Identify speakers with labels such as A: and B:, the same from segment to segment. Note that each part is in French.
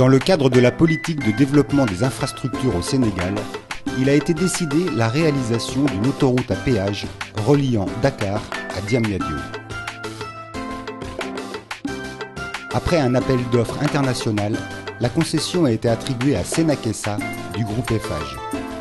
A: Dans le cadre de la politique de développement des infrastructures au Sénégal, il a été décidé la réalisation d'une autoroute à péage reliant Dakar à Diamniadio. Après un appel d'offres international, la concession a été attribuée à Senakessa du groupe Eiffage.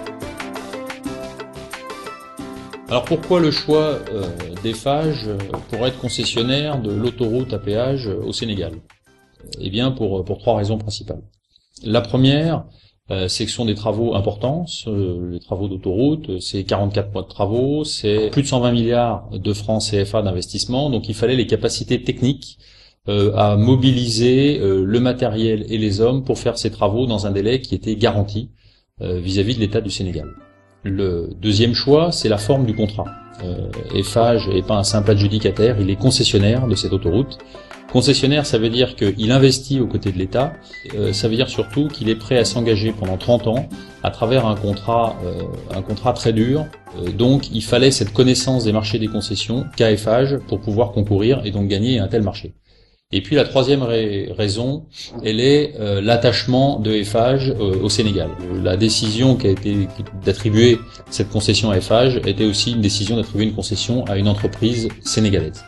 B: Alors pourquoi le choix d'Eiffage pour être concessionnaire de l'autoroute à péage au Sénégal? Eh bien pour trois raisons principales. La première, c'est que ce sont des travaux importants, les travaux d'autoroute, c'est 44 mois de travaux, c'est plus de 120 milliards de francs CFA d'investissement, donc il fallait les capacités techniques à mobiliser le matériel et les hommes pour faire ces travaux dans un délai qui était garanti vis-à-vis de l'État du Sénégal. Le deuxième choix, c'est la forme du contrat. Eiffage n'est pas un simple adjudicataire, il est concessionnaire de cette autoroute. Concessionnaire, ça veut dire qu'il investit aux côtés de l'État, ça veut dire surtout qu'il est prêt à s'engager pendant 30 ans à travers un contrat très dur. Donc il fallait cette connaissance des marchés des concessions qu'a Eiffage pour pouvoir concourir et donc gagner un tel marché. Et puis la troisième raison, elle est l'attachement de Eiffage au Sénégal. La décision qui a été d'attribuer cette concession à Eiffage était aussi une décision d'attribuer une concession à une entreprise sénégalaise.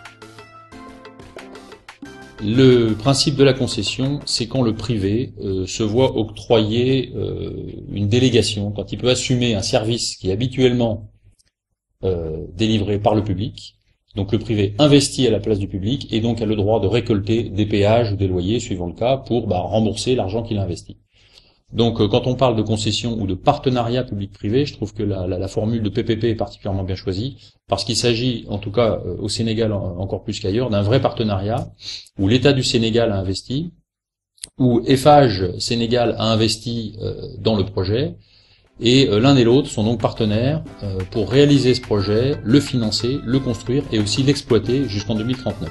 B: Le principe de la concession, c'est quand le privé se voit octroyer une délégation, quand il peut assumer un service qui est habituellement délivré par le public. Donc le privé investit à la place du public et donc a le droit de récolter des péages ou des loyers, suivant le cas, pour rembourser l'argent qu'il a investi. Donc quand on parle de concession ou de partenariat public-privé, je trouve que la formule de PPP est particulièrement bien choisie, parce qu'il s'agit, en tout cas au Sénégal encore plus qu'ailleurs, d'un vrai partenariat où l'État du Sénégal a investi, où Eiffage Sénégal a investi dans le projet, et l'un et l'autre sont donc partenaires pour réaliser ce projet, le financer, le construire et aussi l'exploiter jusqu'en 2039.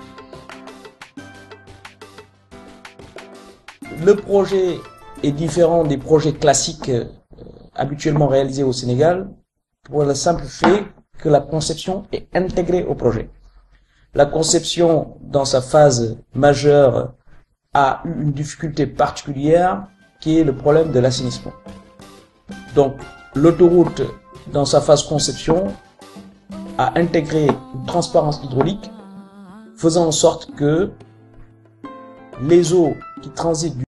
C: Le projet est différent des projets classiques habituellement réalisés au Sénégal pour le simple fait que la conception est intégrée au projet. La conception, dans sa phase majeure, a eu une difficulté particulière qui est le problème de l'assainissement. Donc, l'autoroute, dans sa phase conception, a intégré une transparence hydraulique, faisant en sorte que les eaux qui transitent